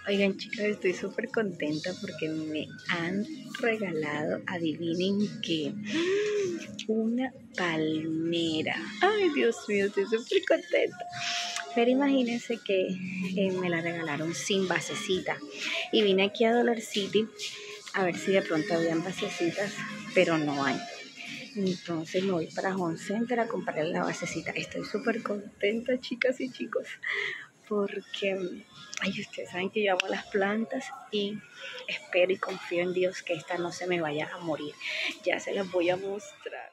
Oigan, chicas, estoy súper contenta porque me han regalado, adivinen qué, una palmera. Ay, Dios mío, estoy súper contenta. Pero imagínense que me la regalaron sin basecita. Y vine aquí a Dollar City a ver si de pronto habían basecitas, pero no hay. Entonces me voy para Home Center a comprar la basecita. Estoy súper contenta, chicas y chicos, porque ay, ustedes saben que yo amo las plantas y espero y confío en Dios que esta no se me vaya a morir. Ya se las voy a mostrar.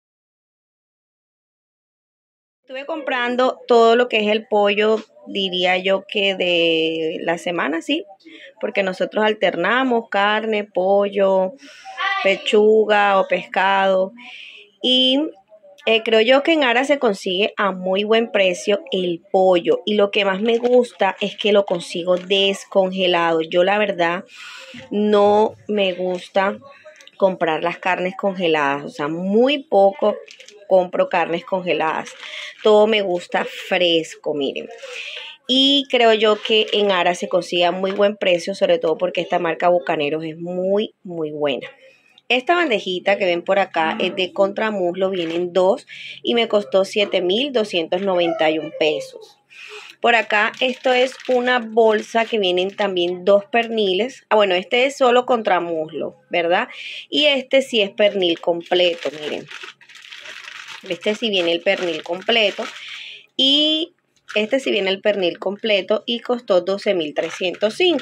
Estuve comprando todo lo que es el pollo, diría yo que de la semana, sí, porque nosotros alternamos carne, pollo, pechuga o pescado. Y creo yo que en Ara se consigue a muy buen precio el pollo. Y lo que más me gusta es que lo consigo descongelado. Yo la verdad no me gusta comprar las carnes congeladas. O sea, muy poco compro carnes congeladas. Todo me gusta fresco, miren. Y creo yo que en Ara se consigue a muy buen precio, sobre todo porque esta marca Bucaneros es muy, muy buena. Esta bandejita que ven por acá es de contramuslo, vienen dos y me costó 7.291 pesos. Por acá esto es una bolsa que vienen también dos perniles. Ah, bueno, este es solo contramuslo, ¿verdad? Y este sí es pernil completo, miren. Este sí viene el pernil completo y este sí viene el pernil completo y costó 12.305.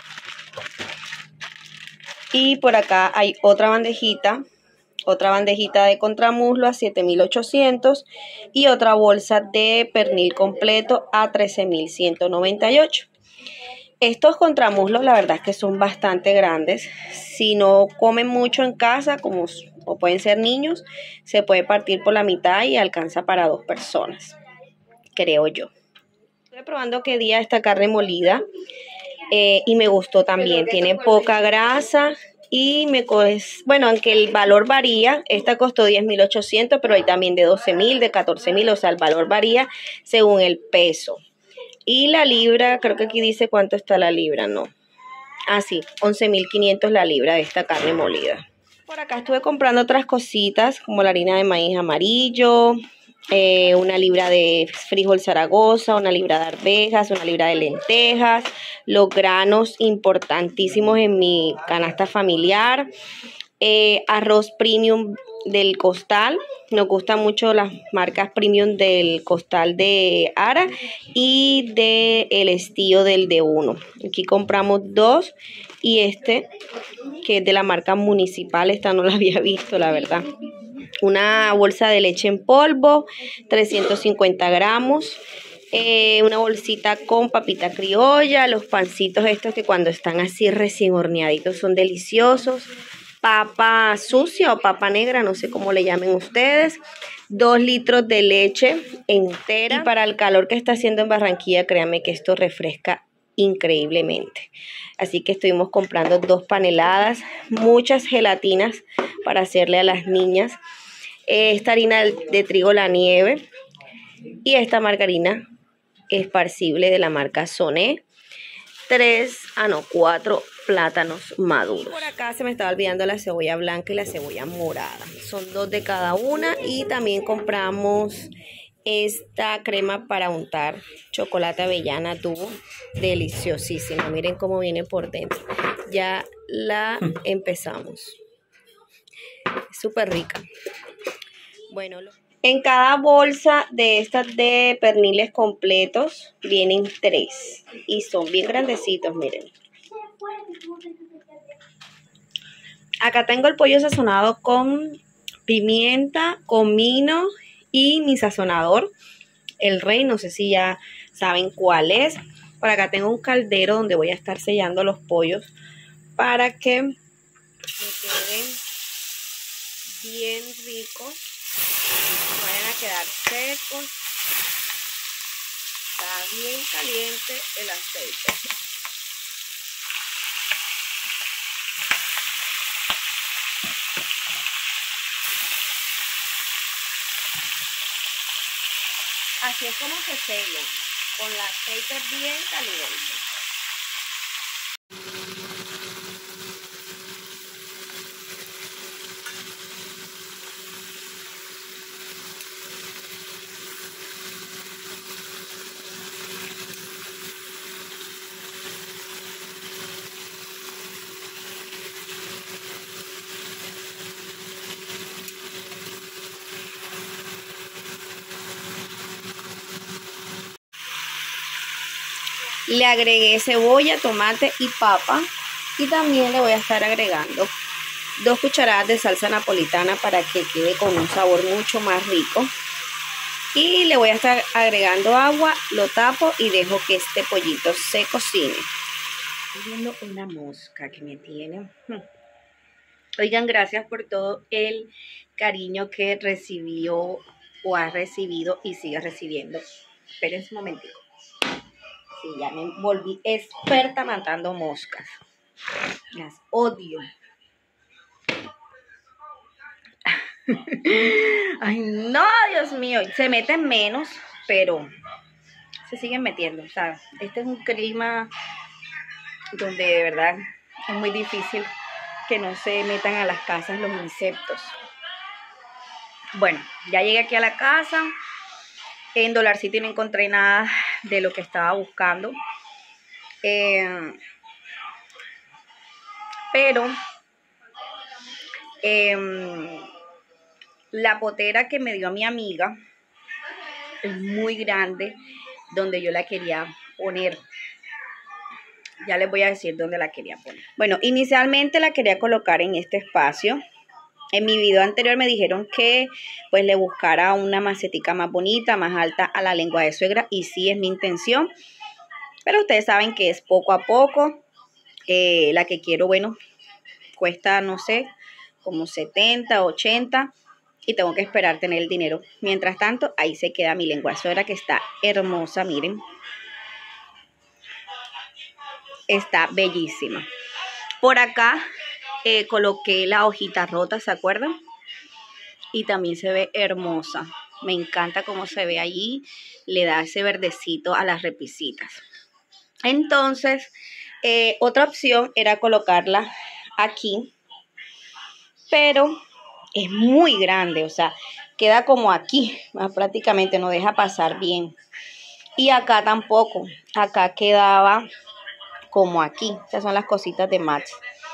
Y por acá hay otra bandejita de contramuslo a 7.800 y otra bolsa de pernil completo a 13.198. Estos contramuslos la verdad es que son bastante grandes. Si no comen mucho en casa, como o pueden ser niños, se puede partir por la mitad y alcanza para 2 personas, creo yo. Estoy probando qué día esta carne molida. Y me gustó también, tiene poca grasa y bueno, aunque el valor varía, esta costó 10.800, pero hay también de 12.000, de 14.000, o sea, el valor varía según el peso. Y la libra, creo que aquí dice cuánto está la libra, no. Ah, sí, 11.500 la libra de esta carne molida. Por acá estuve comprando otras cositas, como la harina de maíz amarillo, una libra de frijol Zaragoza, una libra de arvejas, una libra de lentejas, los granos importantísimos en mi canasta familiar, arroz premium del Costal. Nos gustan mucho las marcas premium del Costal de Ara y de El Estío del D1. Aquí compramos dos y este que es de la marca Municipal, esta no la había visto la verdad. Una bolsa de leche en polvo, 350 gramos. Una bolsita con papita criolla, los pancitos estos que cuando están así recién horneaditos son deliciosos. Papa sucia o papa negra, no sé cómo le llamen ustedes. 2 litros de leche entera. Y para el calor que está haciendo en Barranquilla, créanme que esto refresca increíblemente. Así que estuvimos comprando 2 paneladas, muchas gelatinas para hacerle a las niñas. Esta harina de trigo La Nieve y esta margarina esparcible de la marca Soné. 4 plátanos maduros. Por acá se me estaba olvidando la cebolla blanca y la cebolla morada. Son 2 de cada una y también compramos esta crema para untar, chocolate avellana tubo, deliciosísima. Miren cómo viene por dentro. Ya la empezamos. Es súper rica. Bueno, en cada bolsa de estas de perniles completos vienen 3 y son bien grandecitos, miren. Acá tengo el pollo sazonado con pimienta, comino y mi sazonador, el Rey, no sé si ya saben cuál es. Por acá tengo un caldero donde voy a estar sellando los pollos para que me queden bien ricos, no vayan a quedar secos. Está bien caliente el aceite. Así es como se sellan, con el aceite bien caliente. Le agregué cebolla, tomate y papa. Y también le voy a estar agregando 2 cucharadas de salsa napolitana para que quede con un sabor mucho más rico. Y le voy a estar agregando agua, lo tapo y dejo que este pollito se cocine. Estoy viendo una mosca que me tiene. Oigan, gracias por todo el cariño que recibió o ha recibido y sigue recibiendo. Espérense un momentico. Sí, ya me volví experta matando moscas. Las odio. Ay, no, Dios mío. Se meten menos, pero se siguen metiendo. O sea, este es un clima donde de verdad es muy difícil que no se metan a las casas los insectos. Bueno, ya llegué aquí a la casa. En Dollar City no encontré nada de lo que estaba buscando. Pero la potera que me dio mi amiga es muy grande, donde yo la quería poner. Ya les voy a decir dónde la quería poner. Bueno, inicialmente la quería colocar en este espacio. En mi video anterior me dijeron que pues le buscara una macetica más bonita, más alta a la lengua de suegra. Y sí es mi intención. Pero ustedes saben que es poco a poco. La que quiero, bueno, cuesta, no sé, como 70, 80. Y tengo que esperar tener el dinero. Mientras tanto, ahí se queda mi lengua de suegra que está hermosa, miren. Está bellísima. Por acá coloqué la hojita rota, ¿se acuerdan? Y también se ve hermosa. Me encanta cómo se ve allí. Le da ese verdecito a las repisitas. Entonces, otra opción era colocarla aquí. Pero es muy grande, o sea, queda como aquí. Prácticamente no deja pasar bien. Y acá tampoco. Acá quedaba como aquí. Estas son las cositas de match.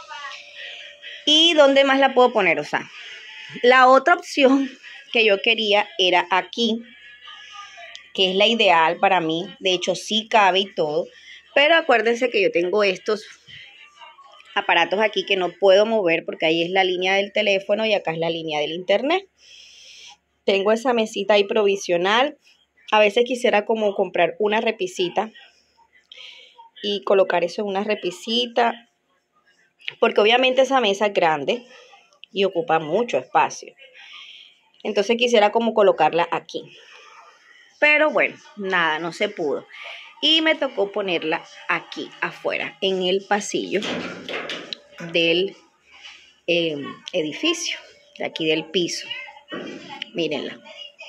¿Y dónde más la puedo poner? O sea, la otra opción que yo quería era aquí, que es la ideal para mí. De hecho, sí cabe y todo. Pero acuérdense que yo tengo estos aparatos aquí que no puedo mover porque ahí es la línea del teléfono y acá es la línea del internet. Tengo esa mesita ahí provisional. A veces quisiera como comprar una repisita y colocar eso en una repisita. Porque obviamente esa mesa es grande y ocupa mucho espacio. Entonces quisiera como colocarla aquí. Pero bueno, nada, no se pudo. Y me tocó ponerla aquí afuera, en el pasillo del edificio, de aquí del piso. Mírenla.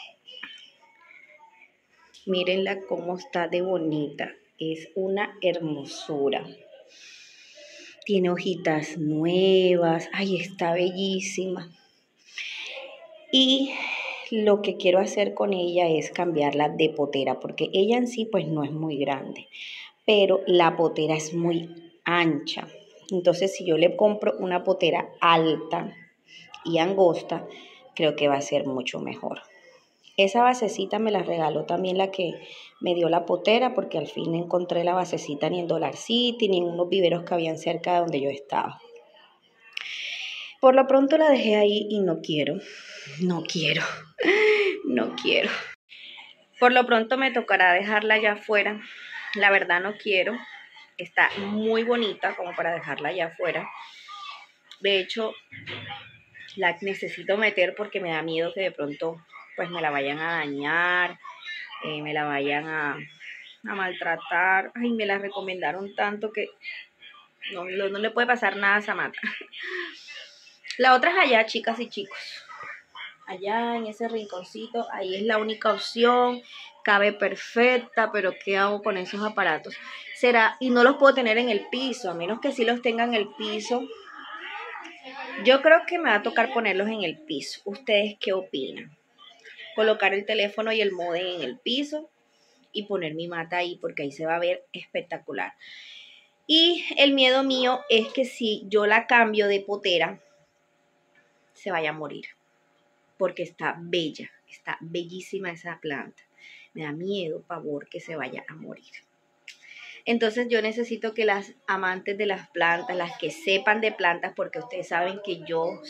Mírenla cómo está de bonita. Es una hermosura. Tiene hojitas nuevas. Ay, está bellísima. Y lo que quiero hacer con ella es cambiarla de potera, porque ella en sí pues no es muy grande, pero la potera es muy ancha. Entonces si yo le compro una potera alta y angosta, creo que va a ser mucho mejor. Esa basecita me la regaló también la que me dio la potera, porque al fin encontré la basecita ni en Dollar City, ni en unos viveros que habían cerca de donde yo estaba. Por lo pronto la dejé ahí y no quiero. Por lo pronto me tocará dejarla allá afuera. La verdad no quiero. Está muy bonita como para dejarla allá afuera. De hecho, la necesito meter porque me da miedo que de pronto pues me la vayan a dañar, me la vayan a maltratar. Ay, me la recomendaron tanto que no le puede pasar nada a Samantha. La otra es allá, chicas y chicos. Allá en ese rinconcito, ahí es la única opción. Cabe perfecta, pero ¿qué hago con esos aparatos? Será, y no los puedo tener en el piso, a menos que sí los tenga en el piso. Yo creo que me va a tocar ponerlos en el piso. ¿Ustedes qué opinan? Colocar el teléfono y el módem en el piso y poner mi mata ahí, porque ahí se va a ver espectacular. Y el miedo mío es que si yo la cambio de potera, se vaya a morir. Porque está bella, está bellísima esa planta. Me da miedo, pavor, que se vaya a morir. Entonces yo necesito que las amantes de las plantas, las que sepan de plantas, porque ustedes saben que yo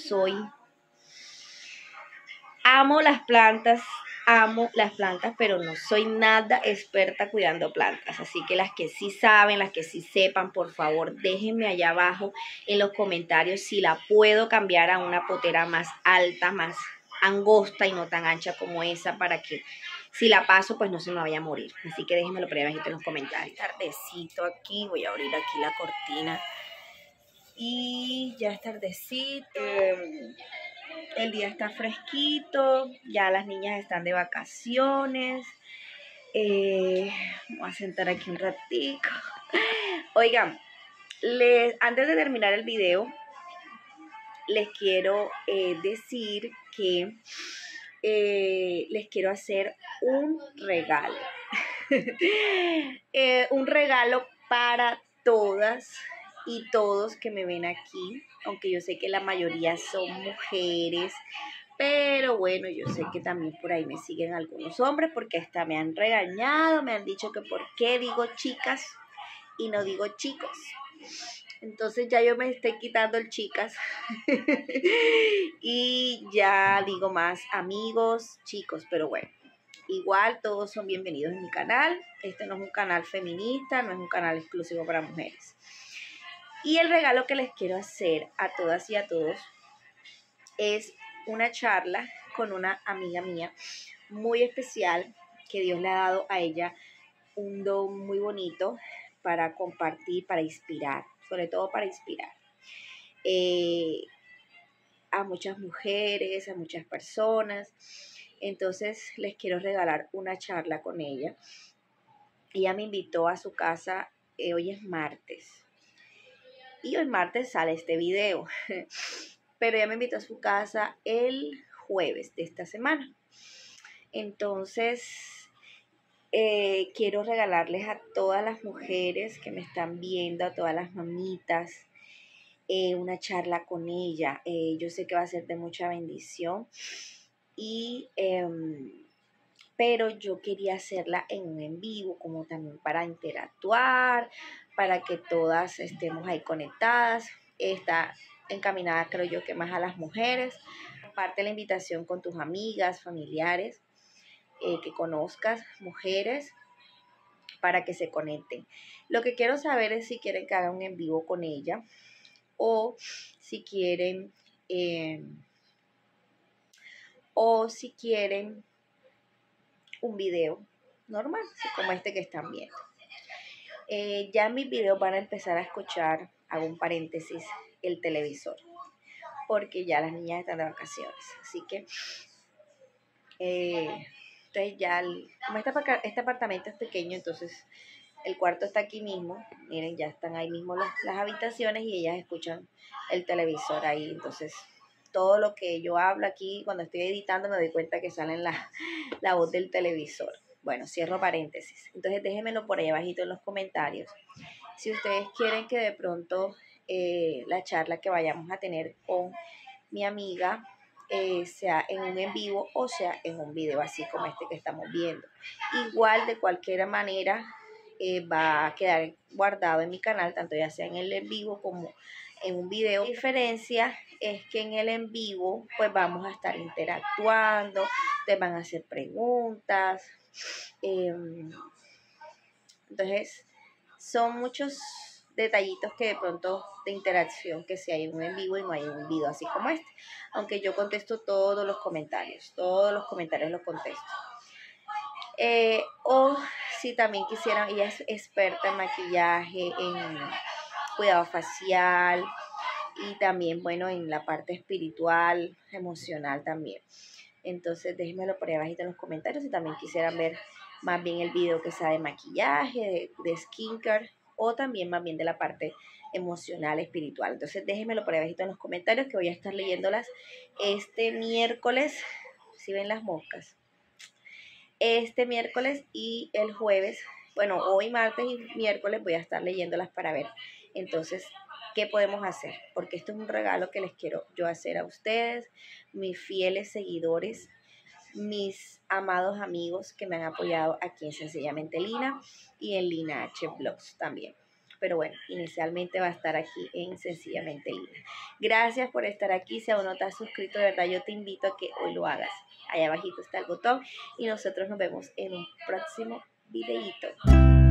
amo las plantas, pero no soy nada experta cuidando plantas. Así que las que sí saben, las que sí sepan, por favor, déjenme allá abajo en los comentarios si la puedo cambiar a una potera más alta, más angosta y no tan ancha como esa, para que si la paso, pues no se me vaya a morir. Así que déjenmelo por ahí abajito en los comentarios. Tardecito aquí, voy a abrir aquí la cortina. Y ya es tardecito. El día está fresquito, ya las niñas están de vacaciones. Voy a sentar aquí un ratico. Oigan, antes de terminar el video, les quiero decir que les quiero hacer un regalo. Un regalo para todas y todos que me ven aquí, aunque yo sé que la mayoría son mujeres, pero bueno, yo sé que también por ahí me siguen algunos hombres, porque hasta me han regañado, me han dicho que por qué digo chicas y no digo chicos. Entonces ya yo me estoy quitando el chicas y ya digo más amigos, chicos, pero bueno. Igual todos son bienvenidos en mi canal. Este no es un canal feminista, no es un canal exclusivo para mujeres. Y el regalo que les quiero hacer a todas y a todos es una charla con una amiga mía muy especial, que Dios le ha dado a ella un don muy bonito para compartir, para inspirar, sobre todo para inspirar a muchas mujeres, a muchas personas. Entonces les quiero regalar una charla con ella. Ella me invitó a su casa, hoy es martes. Y hoy martes sale este video. Pero ella me invitó a su casa el jueves de esta semana. Entonces, quiero regalarles a todas las mujeres que me están viendo, a todas las mamitas, una charla con ella. Yo sé que va a ser de mucha bendición. Pero yo quería hacerla en un en vivo, como también para interactuar, para que todas estemos ahí conectadas. Está encaminada, creo yo, que más a las mujeres. Comparte la invitación con tus amigas, familiares, que conozcas, mujeres, para que se conecten. Lo que quiero saber es si quieren que haga un en vivo con ella, o si quieren un video normal, así como este que están viendo. Ya en mis videos van a empezar a escuchar, hago un paréntesis, el televisor, porque ya las niñas están de vacaciones. Así que, entonces ya, como este apartamento es pequeño, entonces el cuarto está aquí mismo. Miren, ya están ahí mismo las habitaciones y ellas escuchan el televisor ahí. Entonces, todo lo que yo hablo aquí, cuando estoy editando, me doy cuenta que sale la voz del televisor. Bueno, cierro paréntesis. Entonces déjenmelo por ahí abajito en los comentarios. Si ustedes quieren que de pronto la charla que vayamos a tener con mi amiga sea en un en vivo o sea en un video así como este que estamos viendo. Igual, de cualquier manera, va a quedar guardado en mi canal, tanto ya sea en el en vivo como en un video. La diferencia es que en el en vivo pues vamos a estar interactuando, te van a hacer preguntas, entonces son muchos detallitos que de pronto de interacción que si hay en un en vivo y no hay en un video así como este, aunque yo contesto todos los comentarios los contesto. O si también quisieran, ella es experta en maquillaje, en cuidado facial y también, bueno, en la parte espiritual, emocional también. Entonces déjenmelo por ahí abajito en los comentarios si también quisieran ver más bien el video que sea de maquillaje, de skincare, o también más bien de la parte emocional, espiritual. Entonces déjenmelo por ahí abajito en los comentarios, que voy a estar leyéndolas este miércoles. Si ven las moscas, este miércoles y el jueves, bueno, hoy martes y miércoles voy a estar leyéndolas para ver entonces qué podemos hacer, porque esto es un regalo que les quiero yo hacer a ustedes, mis fieles seguidores, mis amados amigos que me han apoyado aquí en Sencillamente Lina y en Lina H Blogs también. Pero bueno, inicialmente va a estar aquí en Sencillamente Lina. Gracias por estar aquí. Si aún no te has suscrito, de verdad yo te invito a que hoy lo hagas. Allá abajito está el botón y nosotros nos vemos en un próximo videíto.